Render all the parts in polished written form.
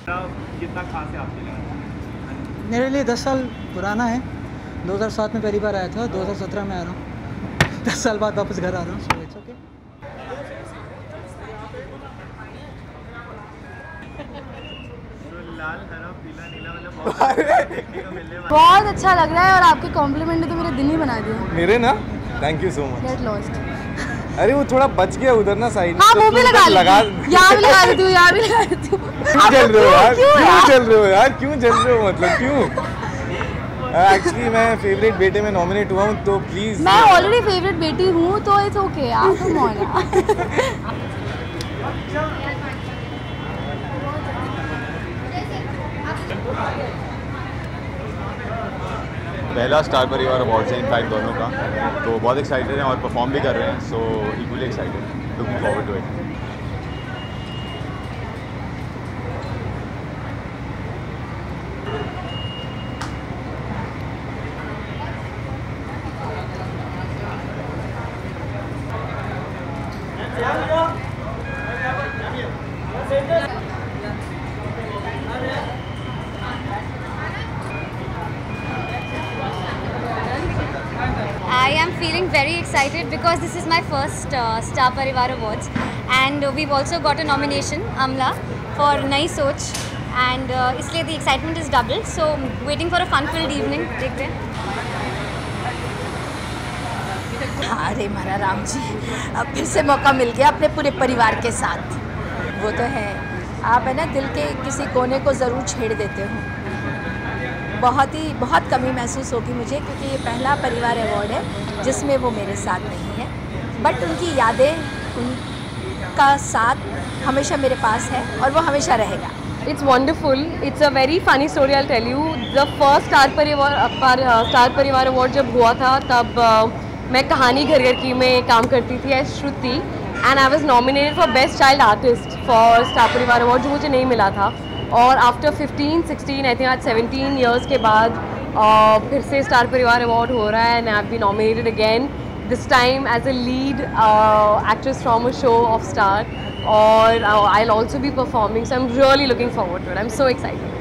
कितना खास है आपके लिए? मेरे लिए 10 साल पुराना है। 2007 में पहली बार आया था, 2017 में आ रहा हूँ। 10 साल बाद वापस घर आ रहा हूँ। So it's okay. लाल हरा पीला नीला मतलब देखने को मिलने वाला बहुत अच्छा लग रहा है और आपके कॉम्प्लीमेंट ने तो मेरे दिन ही बना दिया। मेरे ना, thank you so much. Get lost. अरे वो थोड़ा बच गया उधर ना साइड। हाँ वो भी लगा यहाँ भी लगा देती हूँ, यहाँ भी लगा देती हूँ। क्यों चल रहे हो यार? क्यों चल रहे हो यार? क्यों चल रहे हो मतलब क्यों? एक्चुअली मैं फेवरेट बेटे में नॉमिनेट हुआ हूँ, तो प्लीज। मैं ऑलरेडी फेवरेट बेटी हूँ तो इट्स ओके यार, कम ऑन। पहला स्टार परिवार अवार्ड्स है इनफैक्ट दोनों का, तो बहुत एक्साइटेड हैं और परफॉर्म भी कर रहे हैं, so equally excited, looking forward to it. I am feeling very excited because this is my first Star Parivaar Awards, and we've also got a nomination, Amla, for Nai Soch, and इसलिए the excitement is double. So waiting for a fun-filled evening. देखते हैं। अरे हमारा राम जी, अब फिर से मौका मिल गया अपने पूरे परिवार के साथ। वो तो है, आप है ना दिल के किसी कोने को ज़रूर छेड़ देते हो। बहुत कमी महसूस होगी मुझे, क्योंकि ये पहला परिवार अवार्ड है जिसमें वो मेरे साथ नहीं है, बट उनकी यादें, उनका साथ हमेशा मेरे पास है और वो हमेशा रहेगा। It's wonderful. It's a very funny story. I'll tell you. The first Star Parivaar Award जब हुआ था तब मैं कहानी घर घर की में काम करती थी as Shruti, and I was nominated for best child artist for Star Parivaar award, जो मुझे नहीं मिला था। और आफ्टर 15-16 आई थिंक आज 17 ईयर्स के बाद फिर से स्टार परिवार अवार्ड हो रहा है, and I have been nominated again, this time as a lead actress from a show of Star, और I will also be performing, so I am really looking forward to it. I am so excited.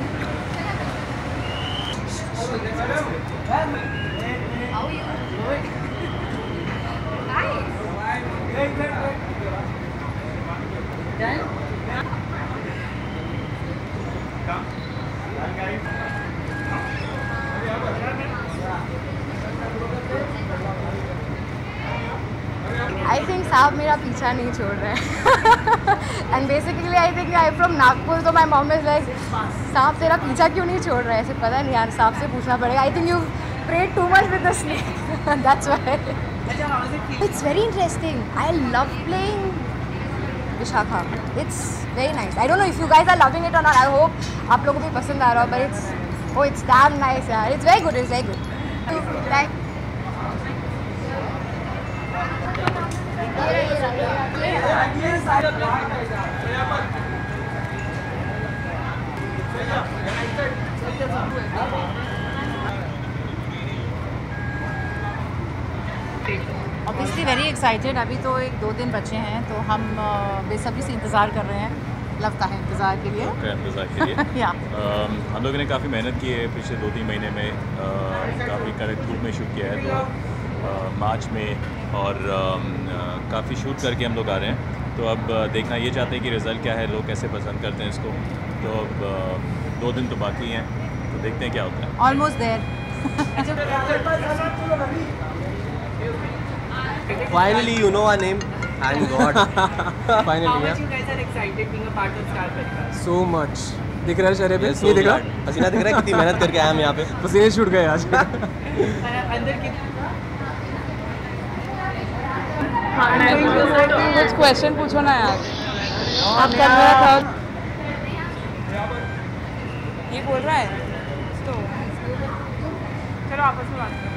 I think साहब मेरा पीछा नहीं छोड़ रहे हैं। And basically I think I from Nagpur, तो my mom is like साहब तेरा पीछा क्यों नहीं छोड़ रहा है? ऐसे पता नहीं यार, साहब से पूछना पड़ेगा। I think you played too much with the snake, that's why. It's very interesting, I love playing Vishakha, it's very nice. I don't know if you guys are loving it और नॉट, आई होप आप लोगों को भी पसंद आ रहा हो, but it's damn nice यार, it's very good, it's very good. Like obviously very excited. अभी तो 1-2 दिन बचे हैं, तो हम बेसब्री से इंतज़ार कर रहे हैं, लगता है इंतज़ार के लिए। हम लोगों ने काफ़ी मेहनत की है पिछले 2-3 महीने में, काफ़ी करेक्ट ग्रुप में शूट किया है, तो मार्च में और काफ़ी शूट करके हम लोग आ रहे हैं। तो अब देखना ये चाहते हैं कि रिज़ल्ट क्या है, लोग कैसे पसंद करते हैं इसको। तो अब 2 दिन तो बाकी हैं, तो देखते हैं क्या होता है। Almost there. Finally, you know our name. Thank God. Finally, How much you guys are excited being a part of Star Parivaar? So much. दिख रहा है चेहरे पे? नहीं दिख रहा? पसीना दिख रहा है? कितनी मेहनत करके आए हम यहाँ पे। पसीने छूट गए आज। अंदर की कुछ क्वेश्चन पूछो ना यार, आप कर रहा था। ये बोल रहा है तो चलो आपस में बात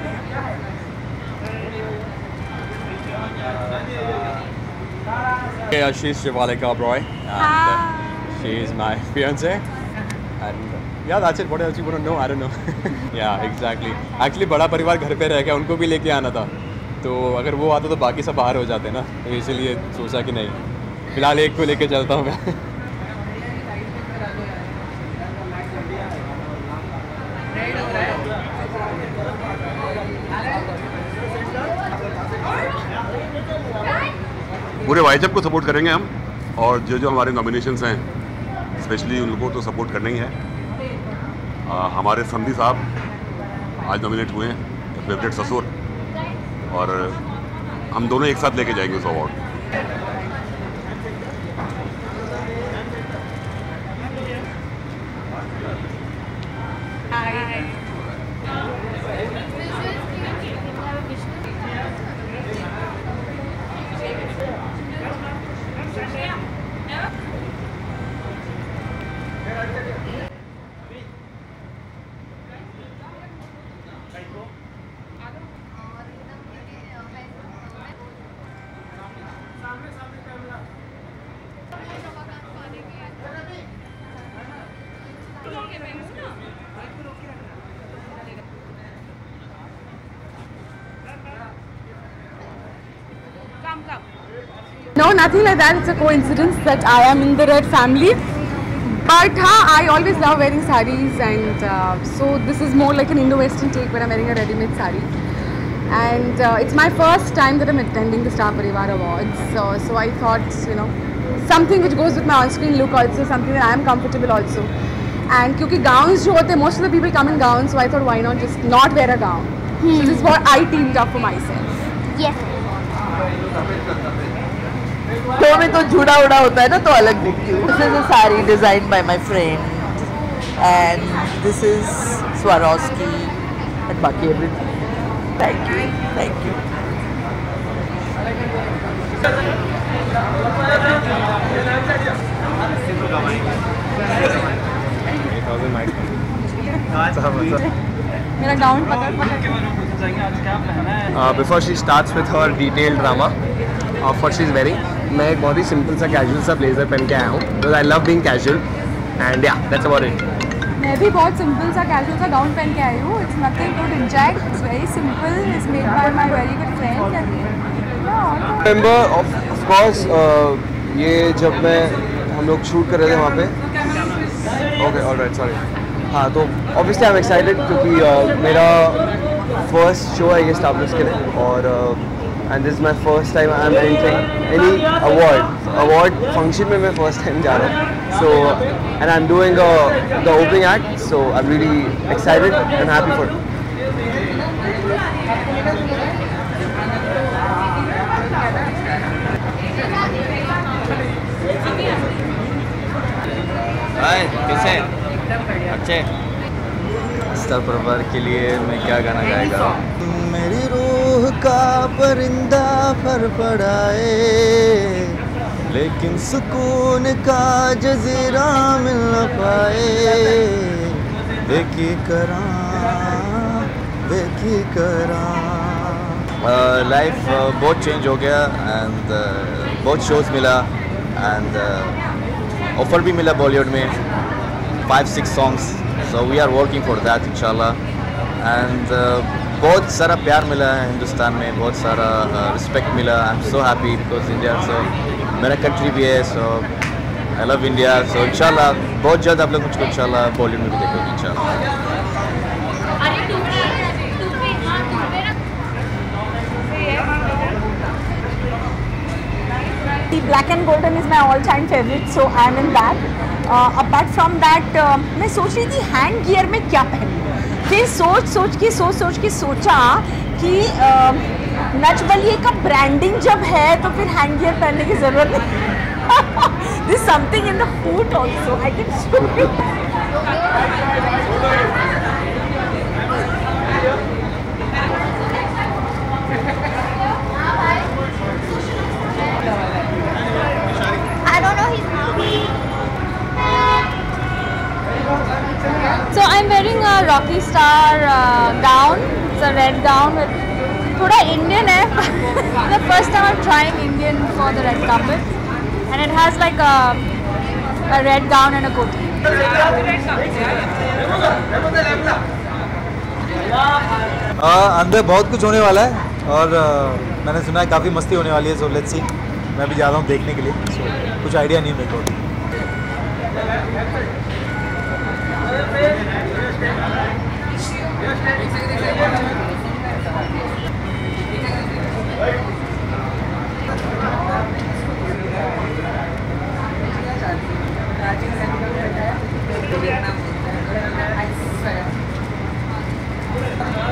Yeah, she's Shivalika Roy, and she is my fiance, and yeah, that's it. What else you want to know? I don't know. Yeah, exactly. Actually, बड़ा परिवार घर पे रह गया, उनको भी लेके आना था, तो अगर वो आता तो बाकी सब बाहर हो जाते ना, तो इसीलिए सोचा कि नहीं, फिलहाल एक को लेके चलता हूँ मैं। पूरे वाइजअप को सपोर्ट करेंगे हम, और जो हमारे नॉमिनेशंस हैं स्पेशली उन लोगों को तो सपोर्ट करना ही है। हमारे संधि साहब आज नॉमिनेट हुए हैं फेवरेट ससुर, और हम दोनों एक साथ लेके जाएंगे उस award. No, nothing like that. It's a coincidence that I am in the red family. But I always love wearing sarees, and so this is more like an Indo-Western take, where I'm wearing a ready-made saree. And it's my first time that I'm attending the Star Parivaar Awards. So I thought, you know, something which goes with my on-screen look also, something that I am comfortable also. And क्योंकि gowns जो होते हैं, most of the people come in gowns, so I thought why not just not wear a gown. So this is what I teamed up for myself. Yes. तो में तो जूड़ा उड़ा होता है ना, तो अलग दिखती हूँ। This is a saree designed by my friend, and this is Swarovski and बाकी everything. Thank you, thank you. मेरा गाउन पकड़ Before she starts with her detailed drama of what she's wearing, मैं एक बहुत ही सिंपल सा casual सा blazer पहन के आया हूँ, because I love being casual, and yeah, that's about it. मैं भी बहुत सिंपल सा कैजुअल सा गाउन पहन के आई हूँ. It's nothing to inject. It's very simple. It's made by my very good friend. Remember, of course, ये जब हम लोग शूट कर रहे थे वहाँ पे. Okay, all right, sorry. हाँ, तो obviously I'm excited क्योंकि मेरा first show है ये Star Plus के लिए, और and this is my first time I'm entering any award function में मैं first time जा रहा हूँ. So and I'm doing the opening act, so I'm really excited and happy for it. हाय, कैसे? अच्छे। स्टार परिवार के लिए मैं क्या गाना गाएगा? मेरी रूह का परिंदा पर पड़ाए, लेकिन सुकून का जजीरा मिल न पाए. देखी करा लाइफ बहुत चेंज हो गया, एंड बहुत शोज मिला, एंड ऑफर भी मिला बॉलीवुड में 5-6 songs. So we are working for that inshallah, and बहुत सारा प्यार मिला है हिंदुस्तान में, बहुत सारा रिस्पेक्ट मिला. I am so happy because India so मेरा कंट्री भी है, सो आई लव इंडिया. सो इंशाल्लाह बहुत जल्द आप लोग मुझको इंशाल्लाह बॉलीवुड में भी देखोगे इंशाल्लाह. The black and golden is my all-time favorite, so I am in that. Apart from that, मैं सोच रही थी हैंड गियर में क्या पहनूं. फिर सोच के सोचा कि नच बलिए का ब्रांडिंग जब है तो फिर हैंड गियर पहनने की ज़रूरत नहीं. This is something in the food also. I can show you. I don't know his name. So I'm wearing a Rocky Star gown. It's a red gown with थोड़ा Indian है. The first time I'm trying Indian for the red carpet, and it has like a red gown and a coat. अंदर बहुत कुछ होने वाला है, और मैंने सुना है काफ़ी मस्ती होने वाली है. So let's see. मैं भी जा रहा हूँ देखने के लिए. so, कुछ आइडिया नहीं मेरे को. Yes,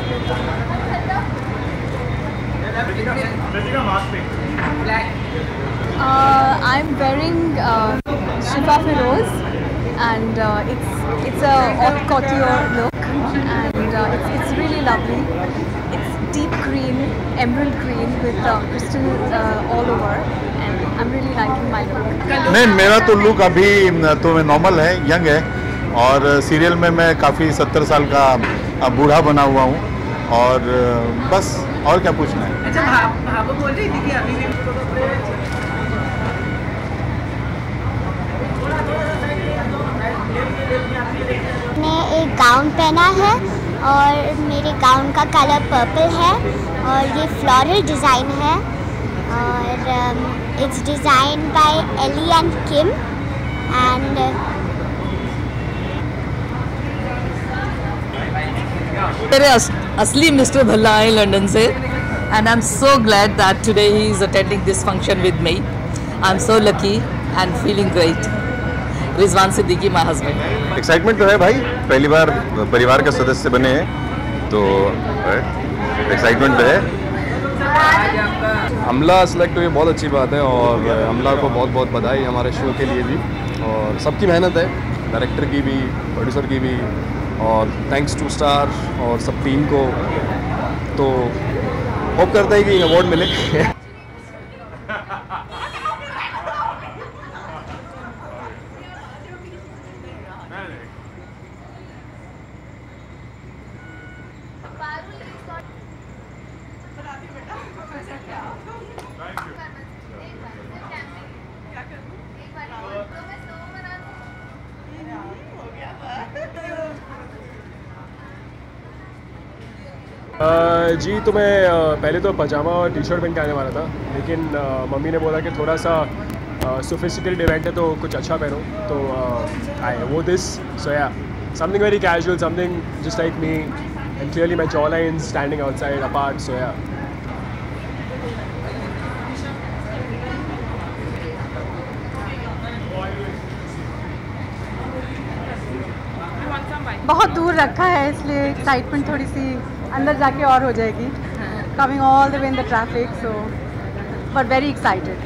I'm wearing Shifa Feroz, and it's a haute couture look, and it's really lovely. It's deep green, emerald green with crystal all over, and I'm really liking my look. नहीं, मेरा तो look अभी तो normal है, young है, और serial में मैं काफ़ी 70 साल का बूढ़ा बना हुआ हूँ, और बस और क्या पूछना है। अच्छा, भावो बोल रही थी कि अभी भी मैंने एक गाउन पहना है और मेरे गाउन का कलर पर्पल है और ये फ्लोरल डिज़ाइन है और it's design by Ellie and Kim and मेरे असली मिस्टर भल्ला आए लंदन से, and I am so glad that today he is attending this function with me. I am so lucky and feeling great. Rizwan Siddiqui my husband. Excitement तो है भाई, पहली बार परिवार का सदस्य बने हैं तो एक्साइटमेंट तो है. हमला सेलेक्ट हुई बहुत अच्छी बात है और हमला को बहुत बहुत बधाई हमारे शो के लिए भी, और सबकी मेहनत है, डायरेक्टर की भी, प्रोड्यूसर की भी, और थैंक्स टू स्टार और सब टीम को. तो होप करते हैं कि अवार्ड मिले. जी, तो मैं पहले तो पजामा और टी शर्ट पहन के आने वाला था, लेकिन मम्मी ने बोला कि थोड़ा सा सोफिस्टिकेटेड इवेंट है तो कुछ अच्छा पहनो, तो आई वो this. So yeah, something very casual, something just like me, and clearly my jawline standing outside apart. So yeah. बहुत दूर रखा है इसलिए एक्साइटमेंट थोड़ी सी अंदर जाके और हो जाएगी. Coming all the way in the traffic, so but very excited.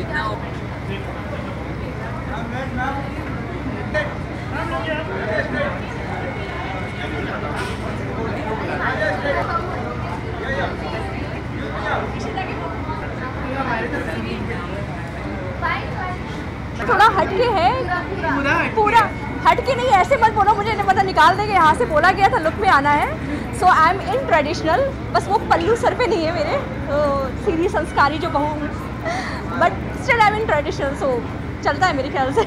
थोड़ा हटके है, पूरा हटके नहीं, ऐसे मत बोलो, मुझे नहीं पता, निकाल देंगे. यहाँ से बोला गया था लुक में आना है. सो आई एम इन ट्रेडिशनल, बस वो पल्लू सर पे नहीं है मेरे, तो सीधी संस्कारी जो कहूँ, but still I am in traditional, so चलता है मेरे ख्याल से.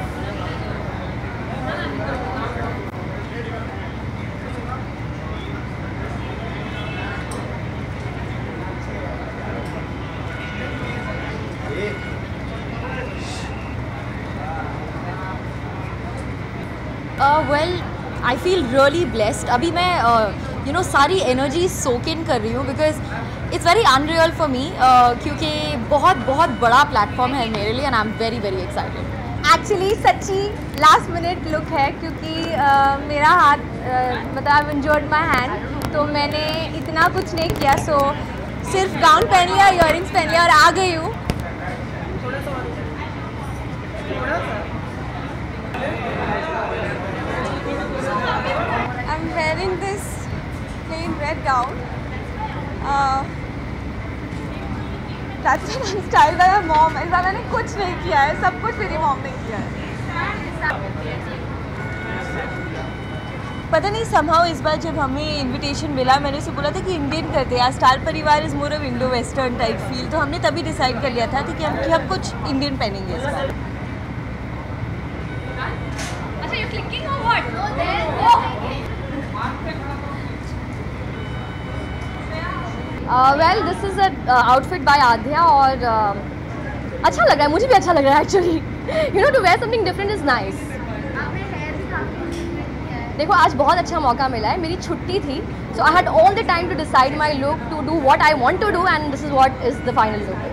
Well, I feel really blessed. अभी मैं सारी एनर्जी सोक इन कर रही हूँ because it's very unreal for me, क्योंकि बहुत बहुत बड़ा प्लेटफॉर्म है मेरे लिए, and I am very very excited. Actually सच्ची लास्ट मिनट लुक है, क्योंकि मेरा हाथ मतलब आई इंजर्ड माई हैंड, तो मैंने इतना कुछ नहीं किया. सो सिर्फ गाउन पहन लिया, इयररिंग्स पहन लिया और आ गई हूँ. I'm wearing this plain red gown. That's been styled by my mom. ऐसा मैंने कुछ नहीं किया है, सब कुछ मेरी मॉम ने किया है. पता नहीं somehow इस बार जब हमें इनविटेशन मिला, मैंने उसे बोला था कि इंडियन करते हैं. Star Parivaar is more of Indo western type feel, तो हमने तभी डिसाइड कर लिया था कि हम कुछ इंडियन पहनेंगे इस बार. अच्छा, यू क्लिकिंग और what? Well, this is a outfit by Aadhya और अच्छा लग रहा है, मुझे भी अच्छा लग रहा है actually. You know, to wear something different is nice. देखो, आज बहुत अच्छा मौका मिला है, मेरी छुट्टी थी, so I had all the time to decide my look, to do what I want to do, and this is what is the final look.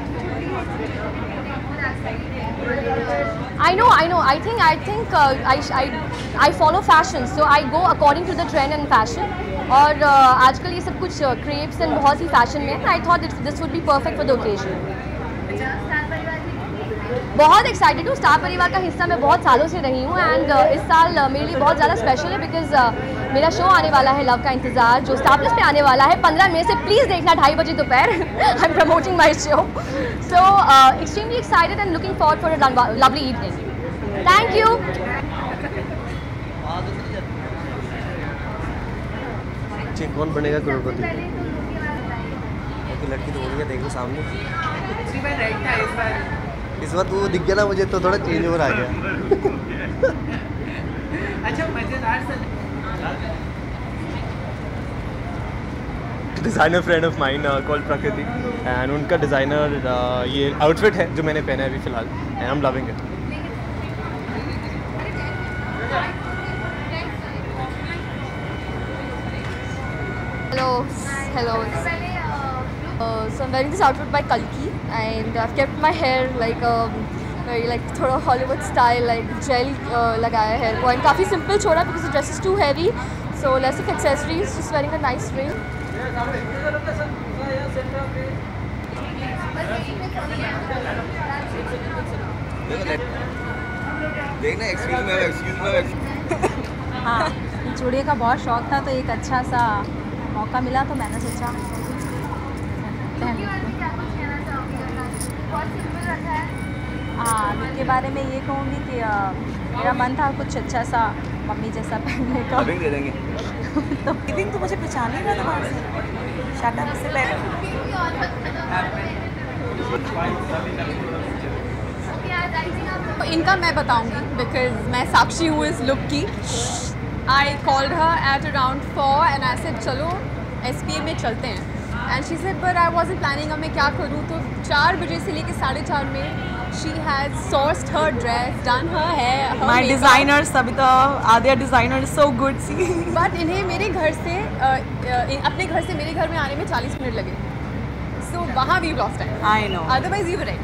I know. I think I follow fashion, so I go according to the trend and fashion. और आजकल ये सब कुछ crabs and बहुत ही fashion में है। I thought this would be perfect for the occasion. बहुत excited हूँ, स्टार परिवार का हिस्सा मैं बहुत सालों से रही हूँ एंड इस साल मेरे लिए बहुत ज़्यादा स्पेशल है बिकॉज मेरा शो आने वाला है लव का इंतज़ार, जो स्टार प्लस पे आने वाला है 15 मई से। प्लीज़ देखना 2:30 बजे दोपहर। I am promoting my show, so extremely excited and looking forward for a lovely evening. Thank you. Kaun Banega करोड़पति? लड़की तो हो गई, देखो सामने। इस बार वो दिख गया ना मुझे, तो थोड़ा चेंज ओवर आ गया। अच्छा, मजेदार सा। Designer friend of mine called Prakriti and उनका डिज़ाइनर ये आउटफिट है जो मैंने पहना है अभी फ़िलहाल and I am loving it. Hello. So I'm wearing this outfit by Kalki and I've kept my hair like very like थोड़ा Hollywood style, like gel लगाया hair को and काफ़ी simple छोड़ा because the dress is too heavy, so less of accessories, just wearing a nice ring. देखना excuse me। हाँ, चूड़ियों का बहुत शौक था तो एक अच्छा सा मौका मिला तो मैंने सोचा हाँ, लुक के बारे में ये कहूँगी कि मेरा मन था कुछ अच्छा सा मम्मी जैसा पहनने का। दे देंगे। तो इविंग तो मुझे पहचान नहीं रहा था वहाँ से, शाटा से पहले। इनका मैं बताऊंगी बिकॉज मैं साक्षी हूँ इस लुक की। I called her at around 4 and I said चलो SPA में चलते हैं and she said but I wasn't planning अब मैं क्या करूँ। तो 4 बजे से लेकर 4:30 में she has sourced her dress, done her hair, my designer Sabita Aadya designer so good see. But इन्हें मेरे घर से अपने घर से मेरे घर में आने में 40 मिनट लगे, सो वहाँ we lost time. I know, otherwise you were right.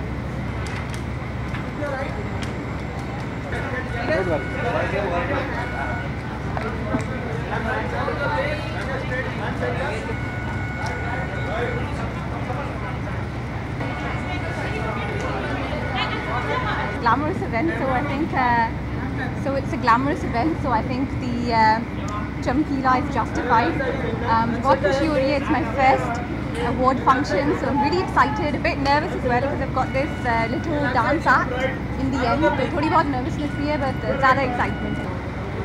Glamorous event, so I think so it's a glamorous event, so I think the Chamkila is justified. Got to shoot it. It's my first award function, so I'm really excited, a bit nervous as well because I've got this little dance act in the end, so थोड़ी बहुत nervousness भी है, but ज़्यादा excitement है।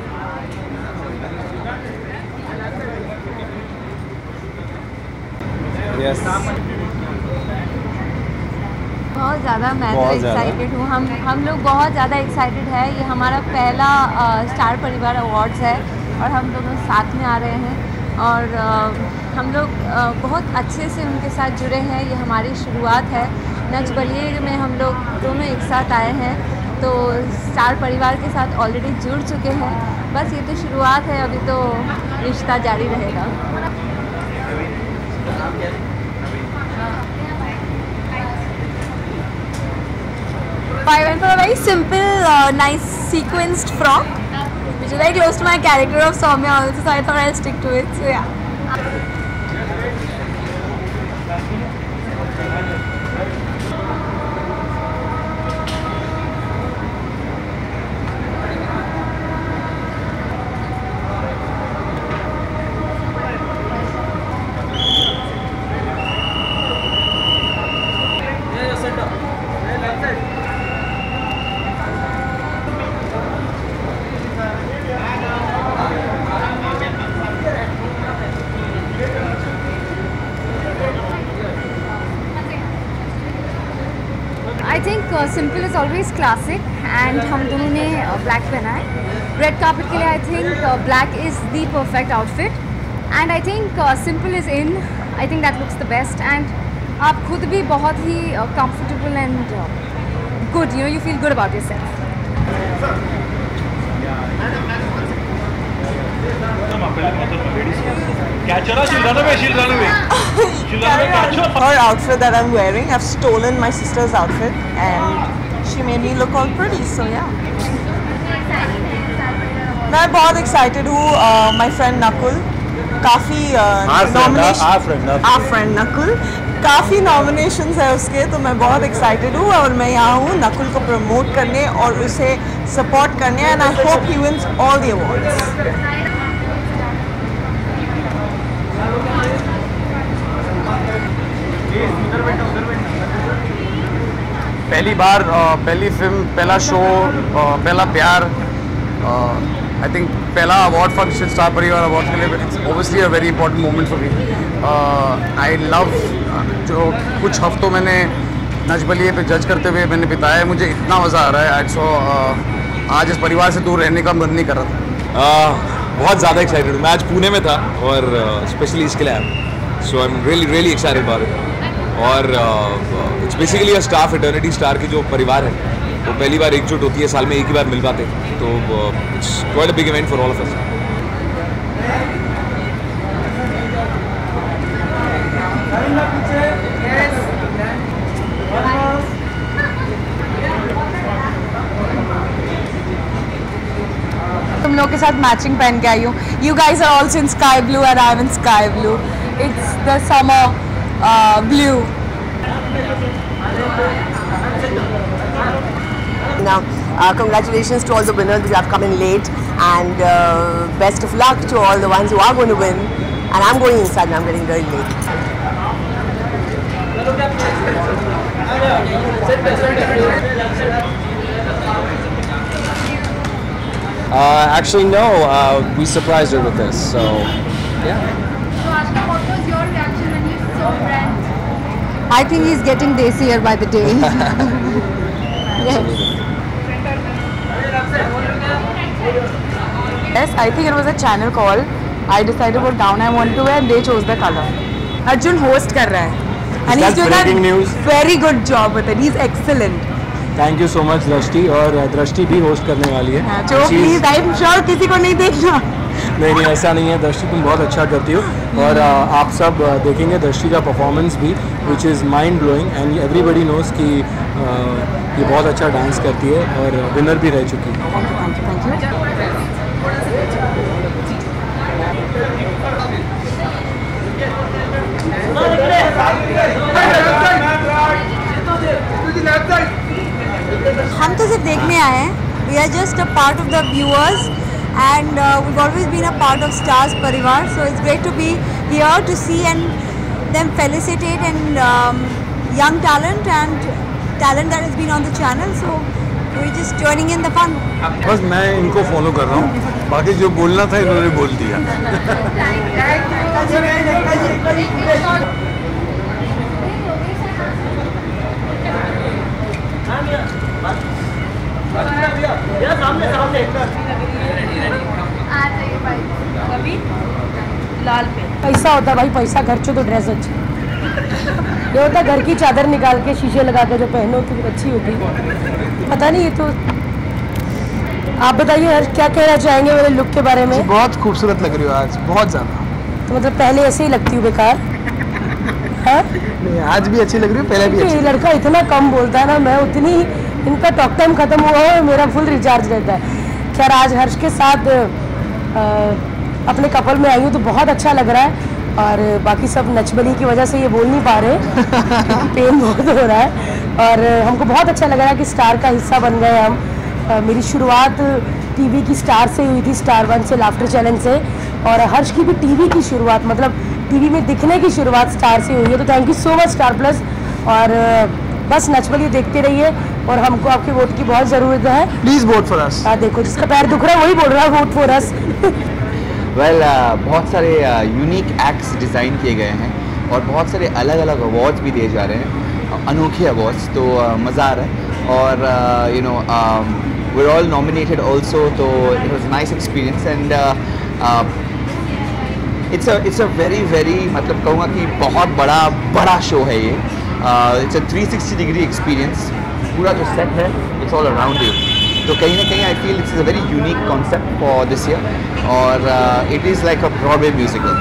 Yes. बहुत ज़्यादा मैं तो एक्साइटेड हूँ, हम लोग बहुत ज़्यादा एक्साइटेड है। ये हमारा पहला स्टार परिवार अवार्ड्स है और हम दोनों साथ में आ रहे हैं और हम लोग बहुत अच्छे से उनके साथ जुड़े हैं। ये हमारी शुरुआत है। नच बलिए में हम लोग दोनों एक साथ आए हैं, तो स्टार परिवार के साथ ऑलरेडी जुड़ चुके हैं। बस ये तो शुरुआत है, अभी तो रिश्ता जारी रहेगा। I went for a very simple, nice sequenced frock, which is very close to my character of Soumya also, so I thought I'll stick to it. So yeah. I think simple is always classic and हम दोनों ने black पहना है। Red carpet के लिए I think black is the perfect outfit and I think simple is in. I think that looks the best and आप खुद भी बहुत ही comfortable and good, you know, you feel good about yourself. Her outfit that I'm wearing, I've stolen my sister's outfit and she made me look all pretty, so yeah. मैं बहुत excited हूँ, my friend Nakul काफ़ी friend Nakul, काफ़ी nominations है उसके, तो मैं बहुत एक्साइटेड हूँ और मैं यहाँ हूँ नकुल को प्रमोट करने और उसे सपोर्ट करने, and I hope he wins all the awards. पहली बार, पहली फिल्म, पहला शो, पहला प्यार, आई थिंक पहला award function Star Parivaar award के लिए it's obviously a very important moment for me. I love जो कुछ हफ्तों मैंने नच बलिए पे जज करते हुए मैंने बिताया, मुझे इतना मज़ा आ रहा है। सो आज इस परिवार से दूर रहने का मन नहीं कर रहा था। बहुत ज़्यादा एक्साइटेड हूँ। मैं आज पुणे में था और स्पेशली इसके लिए आया, so I am really excited about it. और it's basically a Star fraternity, Star की जो परिवार है वो पहली बार एकजुट होती है, साल में एक ही बार मिल पाते हैं, तो it's quite a big event for all of us. तुम लोग के साथ मैचिंग पहन के आई हूँ। You guys are also in sky blue and I am in sky blue. It's the summer blue. Now, congratulations to all the winners who have come in late, and best of luck to all the ones who are going to win. And I'm going inside and I'm getting very late. Actually, no. We surprised her with this, so yeah. So Ashna, what was your reaction when you saw Brent? I think he's getting desier by the day. Yes. Yes, I think it was a channel call. I decided what gown I wanted to wear and they chose the color. Arjun host कर रहा है. And he's doing a very good job with it. He's excellent. Thank you so much Drishti, और दृष्टि भी host करने वाली है। जो प्लीज, आई एम श्योर किसी को नहीं देखना। नहीं, ऐसा नहीं है दृष्टि, तुम बहुत अच्छा करती हो और आप सब देखेंगे दृष्टि का परफॉर्मेंस भी, which is mind blowing, and everybody knows कि ये बहुत अच्छा डांस करती है और विनर भी रह चुकी है। हम तो सिर्फ देखने आए हैं। We are just a part of the viewers and we've always been a part of Stars Parivaar, so it's great to be here to see and them felicitate and young talent and talent that has been on the channel, so we're just joining in the fun. बस मैं इनको follow कर रहा हूँ, बाकी जो बोलना था इन्होंने बोल दिया। लाल पे पैसा होता है भाई, पैसा खर्चो तो ड्रेस अच्छी। ये होता है घर की चादर निकाल के शीशे लगा के जो पहनो तो अच्छी होती। पता नहीं, ये तो आप बताइए हर क्या कहना चाहेंगे मेरे लुक के बारे में? बहुत खूबसूरत लग रही हो आज, बहुत ज़्यादा। तो मतलब पहले ऐसे ही लगती हूँ बेकार है? नहीं, आज भी अच्छी लग रही हो, पहले भी अच्छी। लड़का इतना कम बोलता है ना, मैं उतनी, इनका टॉक टाइम खत्म हुआ है, मेरा फुल रिचार्ज रहता है। खैर आज हर्ष के साथ अपने कपल में आई हूँ तो बहुत अच्छा लग रहा है, और बाकी सब नचबली की वजह से ये बोल नहीं पा रहे पेन बहुत हो रहा है, और हमको बहुत अच्छा लग रहा है कि स्टार का हिस्सा बन गए हम। मेरी शुरुआत टीवी की स्टार से हुई थी, स्टार 1 से, लाफ्टर चैलेंज से, और हर्ष की भी टीवी की शुरुआत, मतलब टीवी में दिखने की शुरुआत स्टार से हुई है। तो thank you so much Star Plus, और बस नचबली देखते रहिए, और हमको आपके वोट की बहुत ज़रूरत है। Please vote for us. हाँ देखो, जिसका पैर दुख रहा है वही बोल रहा है वोट फॉर अस। वेल बहुत सारे यूनिक एक्ट्स डिज़ाइन किए गए हैं और बहुत सारे अलग अलग अवार्ड्स भी दिए जा रहे हैं, अनोखे अवार्ड्स, तो मज़ा आ रहा है। और you know we are all nominated also, तो it was nice experience, and it's a very मतलब कहूँगा कि बहुत बड़ा शो है ये। इट्स अ 360 डिग्री एक्सपीरियंस, पूरा जो सेट है इट्स ऑल अराउंड यू, तो कहीं ना कहीं I feel it's a very unique concept for this year, और it is like a Broadway musical.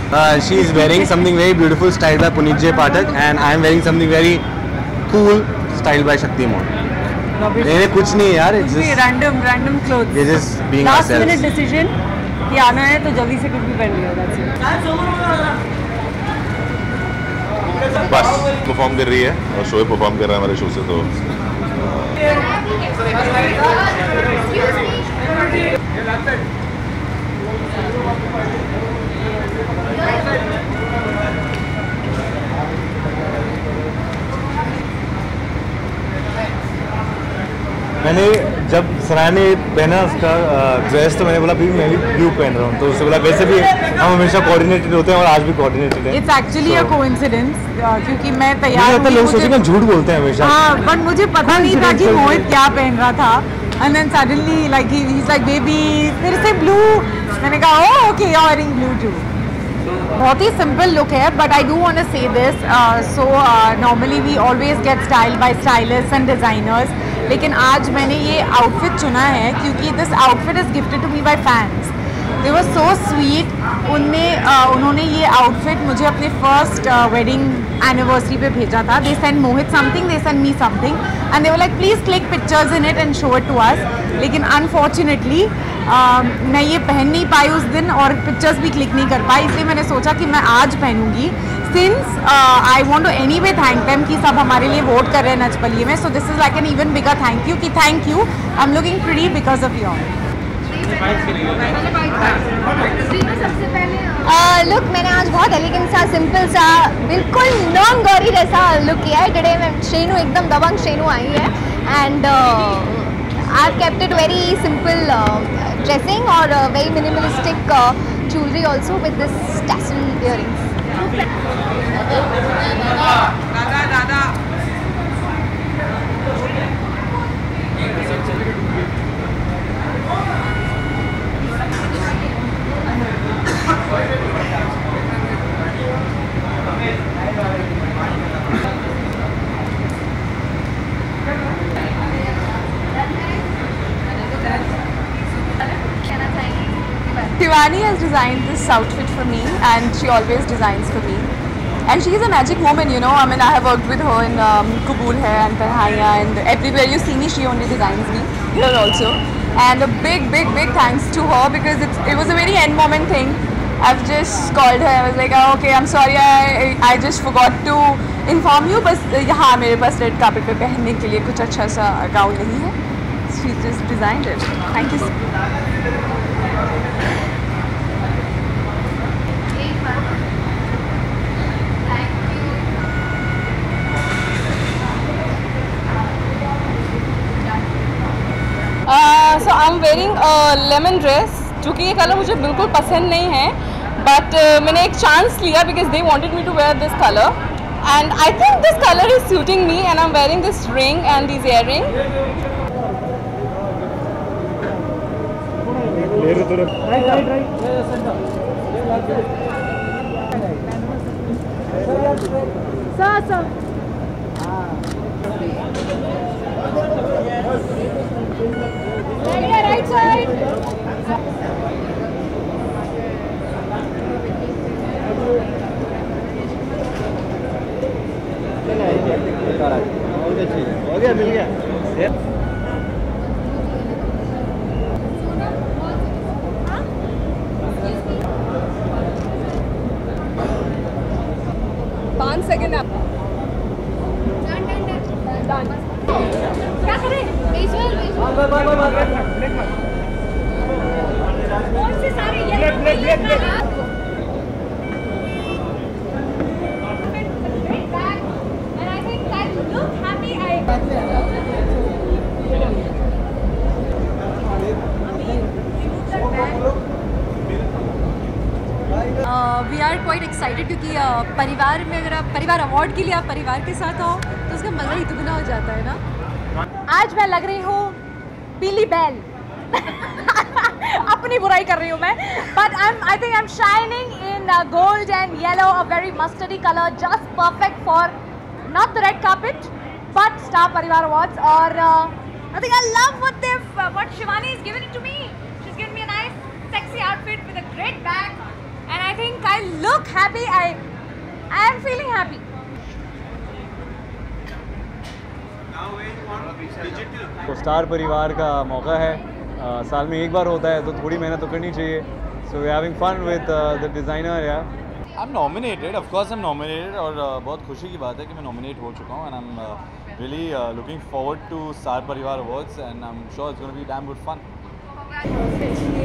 She is wearing something very beautiful styled by Puneet J Pathak and I am wearing something very cool styled by Shakti Mohan. मैंने कुछ नहीं यार, it's just random clothes. We're just being Last ourselves. minute decision कि आना है तो जल्दी से कुछ भी पहन लिया, that's it. बस परफॉर्म कर रही है और शो परफॉर्म कर रहा है हमारे शो से, तो मैंने जब सराय ने पहना उसका ड्रेस तो मैंने बोला भी मैं भी ब्लू पहन रहा हूँ, तो उससे बोला वैसे भी हम हमेशा कोऑर्डिनेटेड होते हैं और आज भी कोऑर्डिनेटेड है. It's actually a coincidence क्योंकि मैं तैयार मुझे लोग सोचेंगे झूठ बोलते हैं हमेशा. हाँ, बट मुझे पता नहीं था कि मोहित क्या पहन रहा था. And then suddenly like he's like baby तेरे से blue, मैंने कहा oh okay you're wearing blue too. बहुत ही सिंपल लुक है, but I do want to say this. Normally we always get styled by stylists and designers, लेकिन आज मैंने ये आउटफिट चुना है क्योंकि this outfit is gifted to me by fans. They were so sweet. उन्होंने ये आउटफिट मुझे अपने फर्स्ट वेडिंग एनिवर्सरी पे भेजा था. They send Mohit something, they send me something and they were like please click pictures in it and show it to us. लेकिन unfortunately मैं ये पहन नहीं पाई उस दिन और पिक्चर्स भी क्लिक नहीं कर पाई, इसलिए मैंने सोचा कि मैं आज पहनूंगी. Since I want to anyway thank them कि सब हमारे लिए वोट कर रहे हैं नचबलिए में. So this is like an even bigger thank you कि thank you, I am looking pretty because of you. Look मैंने आज बहुत एलिगेंट सा, सिंपल सा, बिल्कुल नॉन गौरी जैसा लुक किया है. टुडे मैं शेनू एकदम दबंग शेनू आई है and I have kept it very simple dressing और very minimalistic jewelry also with this tassel earrings. Shivani has designed this outfit for me and she always designs for me. And she is a magic woman, you know. I mean, I have worked with her in Kabul Hai and Parivaar and everywhere you see me, she only designs me. Here also. And a big, big, big thanks to her because it was a very end moment thing. I've just called her. I was like, oh, okay, I'm sorry, I just forgot to inform you. बस यहाँ मेरे पास red carpet पे पहनने के लिए कुछ अच्छा सा गाउन नहीं है. She just designed it. Thank you. So I'm wearing a lemon dress, चूँकि ये कलर मुझे बिल्कुल पसंद नहीं है, but मैंने एक चांस लिया because they wanted me to wear this color, and I think this color is suiting me, and I'm wearing this ring and these earrings. Right side. हो गया, मिल गया. सेकंड आप क्या करें? कौन से सारे ये वी आर क्वाइट एक्साइटेड क्योंकि परिवार में अगर आप परिवार अवार्ड के लिए आप परिवार के साथ हो तो उसका मज़ा ही दुगना हो जाता है ना. आज मैं लग रही हूँ पीली बैल. अपनी बुराई कर रही हूँ मैं, but I think I am shining in gold and yellow, a very mustardy colour, just perfect for not the red carpet but Star Parivaar awards. और I think I love what Shivani is giving it to me. She's given me a nice sexy outfit with a great bag. and I think I look happy. I am feeling happy. तो Star Parivaar का मौका है, साल में एक बार होता है तो थोड़ी मेहनत तो करनी चाहिए. So we're having fun with the designer. Yeah. I'm nominated, of course I'm nominated और बहुत खुशी की बात है कि मैं nominate हो चुका हूँ and I'm really looking forward to Star Parivaar Awards and I'm sure it's going to be damn good fun.